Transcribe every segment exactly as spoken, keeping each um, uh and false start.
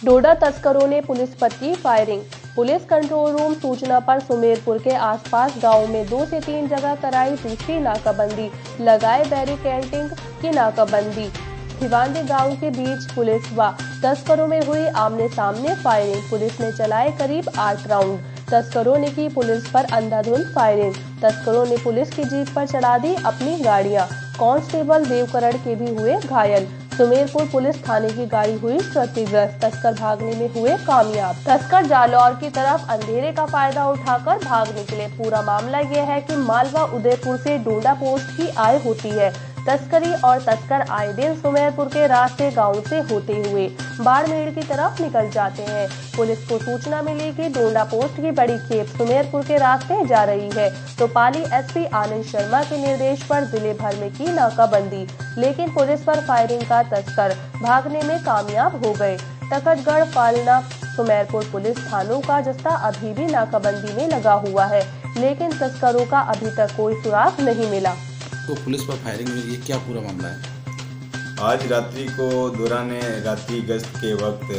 डोडा तस्करों ने पुलिस पर की फायरिंग। पुलिस कंट्रोल रूम सूचना पर सुमेरपुर के आसपास गांव में दो से तीन जगह कराई दूसरी नाकाबंदी, लगाए बैरिकेडिंग की नाकाबंदी। खिवांदी गांव के बीच पुलिस व तस्करों में हुई आमने सामने फायरिंग। पुलिस ने चलाए करीब आठ राउंड। तस्करों ने की पुलिस पर अंधाधुंध फायरिंग। तस्करों ने पुलिस की जीप पर चढ़ा दी अपनी गाड़ियां। कांस्टेबल देवकरण के भी हुए घायल। सुमेरपुर पुलिस थाने की गाड़ी हुई क्षतिग्रस्त। तस्कर भागने में हुए कामयाब। तस्कर जालौर की तरफ अंधेरे का फायदा उठाकर भाग निकले। पूरा मामला यह है कि मालवा उदयपुर से डोडा पोस्ट की आय होती है। तस्करी और तस्कर आए दिन सुमेरपुर के रास्ते गांव से होते हुए बाड़मेर की तरफ निकल जाते हैं। पुलिस को सूचना मिली कि डोडा पोस्ट की बड़ी खेप सुमेरपुर के रास्ते जा रही है, तो पाली एसपी आनंद शर्मा के निर्देश पर जिले भर में की नाकाबंदी, लेकिन पुलिस पर फायरिंग का तस्कर भागने में कामयाब हो गए। तखतगढ़, फालना, सुमेरपुर पुलिस थानों का जस्ता अभी भी नाकाबंदी में लगा हुआ है, लेकिन तस्करों का अभी तक कोई सुराग नहीं मिला। तो पुलिस पर फायरिंग हुई, ये क्या पूरा मामला है? आज रात्रि को दौरान रात्रि गश्त के वक्त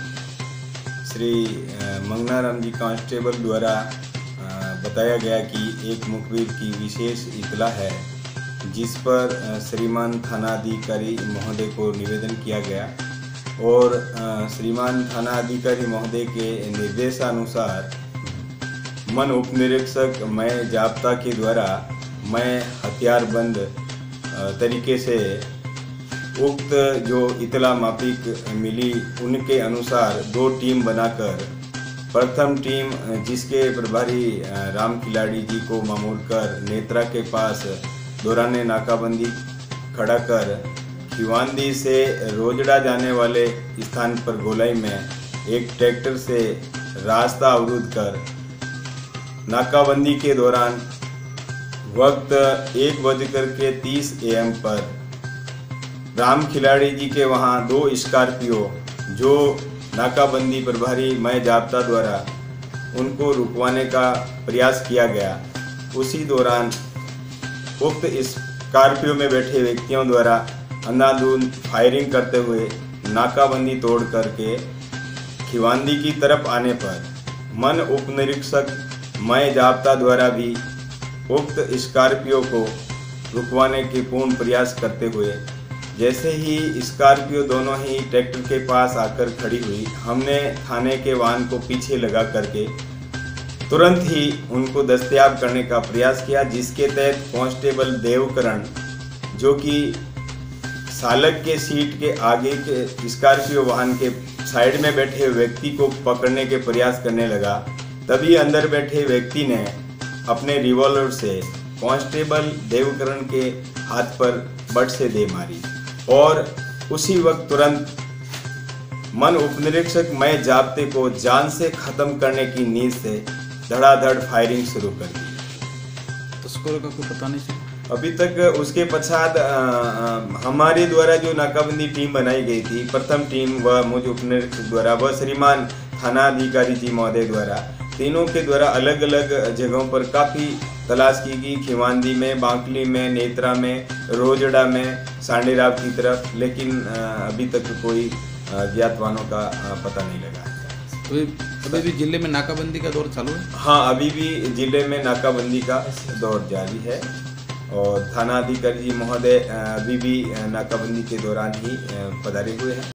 श्री मंगनाराम जी कांस्टेबल द्वारा बताया गया कि एक मुखबिर की विशेष इतला है, जिस पर श्रीमान थानाधिकारी महोदय को निवेदन किया गया और श्रीमान थानाधिकारी महोदय के निर्देशानुसार मन उप निरीक्षक मैं जाब्ता के द्वारा मैं हथियारबंद तरीके से उक्त जो इतला माफिक मिली उनके अनुसार दो टीम बनाकर, प्रथम टीम जिसके प्रभारी राम खिलाड़ी जी को मामूल कर नेत्रा के पास दौरान नाकाबंदी खड़ा कर खिवांदी से रोजड़ा जाने वाले स्थान पर गोलाई में एक ट्रैक्टर से रास्ता अवरुद्ध कर नाकाबंदी के दौरान वक्त एक बजकर के तीस एम पर राम खिलाड़ी जी के वहां दो स्कॉर्पियो जो नाकाबंदी प्रभारी मैं जाब्ता द्वारा उनको रुकवाने का प्रयास किया गया। उसी दौरान उक्त स्कॉर्पियो में बैठे व्यक्तियों द्वारा अंधाधुंध फायरिंग करते हुए नाकाबंदी तोड़ करके खिवांदी की तरफ आने पर मन उप निरीक्षक मैं जाब्ता द्वारा भी उक्त स्कॉर्पियो को रुकवाने के पूर्ण प्रयास करते हुए जैसे ही स्कॉर्पियो दोनों ही ट्रैक्टर के पास आकर खड़ी हुई, हमने थाने के वाहन को पीछे लगा करके तुरंत ही उनको दस्तयाब करने का प्रयास किया, जिसके तहत कांस्टेबल देवकरण जो कि चालक के सीट के आगे के स्कॉर्पियो वाहन के साइड में बैठे व्यक्ति को पकड़ने के प्रयास करने लगा। तभी अंदर बैठे व्यक्ति ने अपने रिवॉल्वर से कांस्टेबल देवकरण के हाथ पर बट से दे मारी और उसी वक्त तुरंत मन उपनिरीक्षक मैं जाब्ते को जान से खत्म करने की नीयत से धड़ाधड़ फायरिंग शुरू कर दी। तस्करों का कोई पता नहीं चला अभी तक। उसके पश्चात हमारे द्वारा जो नाकाबंदी टीम बनाई गई थी, प्रथम टीम व मुझ उपनिरीक्षक द्वारा व श्रीमान थानाधिकारी जी महोदय द्वारा, तीनों के द्वारा अलग अलग जगहों पर काफ़ी तलाश की गई, खिवांदी में, बांकली में, नेत्रा में, रोजड़ा में, सांडेराव की तरफ, लेकिन अभी तक कोई ज्ञातवानों का पता नहीं लगा। तो अभी भी जिले में नाकाबंदी का दौर चालू है? हाँ, अभी भी जिले में नाकाबंदी का दौर जारी है और थानाधिकारी जी महोदय अभी भी नाकाबंदी के दौरान ही पधारे हुए हैं।